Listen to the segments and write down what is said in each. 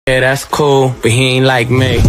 Yeah, that's cool, but he ain't like me.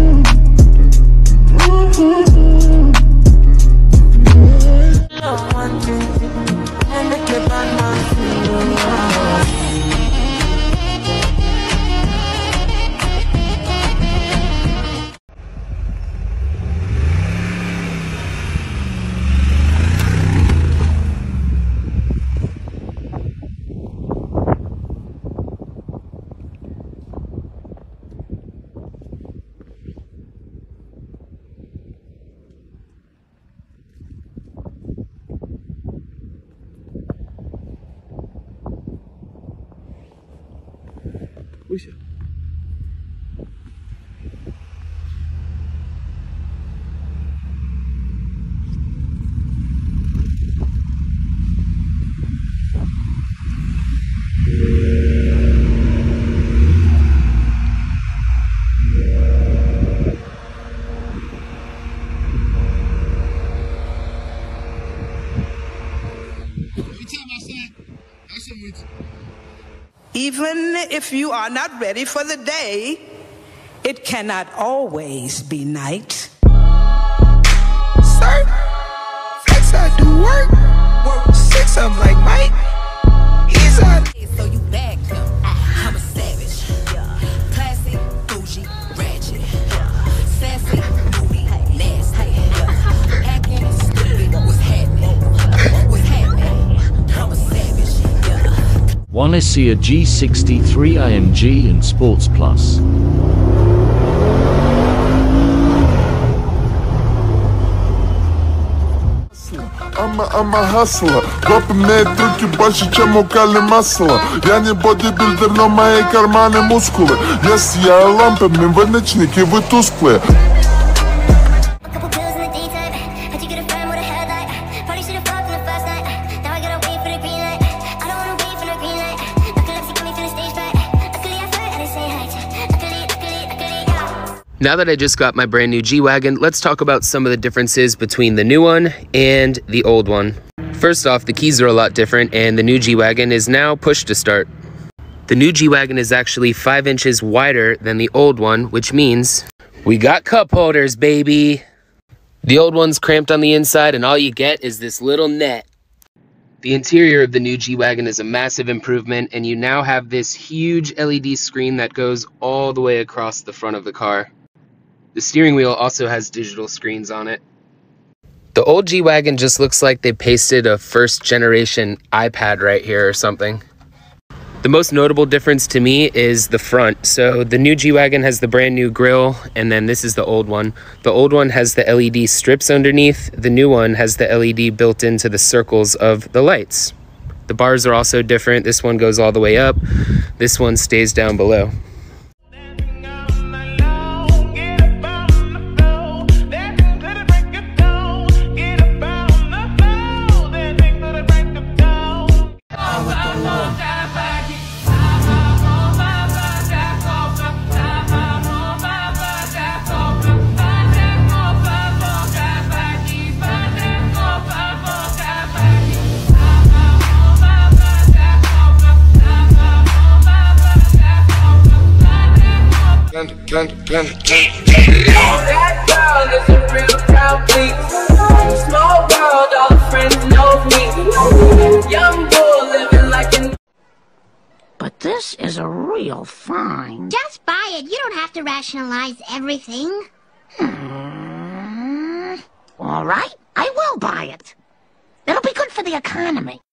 Even if you are not ready for the day, it cannot always be night. Sir, flex I do work. Work 6 of 'em like Mike. He's on. So you back him. I'm a savage. Classy, bougie, ratchet. Sassy, moody, nasty. Acting stupid. What's happening? What's happening? I'm a savage. Wanna see a G63 AMG in Sports Plus? I'm a hustler. Робим трюки больше, чем у Кали Масла. Я не бодибилдер, но мои карманы мускулы. Я сияю лампами, вы ночники, вы тусклые. Now that I just got my brand new G-Wagon, let's talk about some of the differences between the new one and the old one. First off, the keys are a lot different, and the new G-Wagon is now push to start. The new G-Wagon is actually 5 inches wider than the old one, which means we got cup holders, baby. The old one's cramped on the inside, and all you get is this little net. The interior of the new G-Wagon is a massive improvement, and you now have this huge LED screen that goes all the way across the front of the car. The steering wheel also has digital screens on it. The old G-Wagon just looks like they pasted a first generation iPad right here or something. The most notable difference to me is the front. So the new G-Wagon has the brand new grille, and then this is the old one. The old one has the LED strips underneath. The new one has the LED built into the circles of the lights. The bars are also different. This one goes all the way up. This one stays down below. That girl is a real proud beat. Small world, all the friends know me. Young bull living like an. But this is a real find. Just buy it. You don't have to rationalize everything. All right, I will buy it. It'll be good for the economy.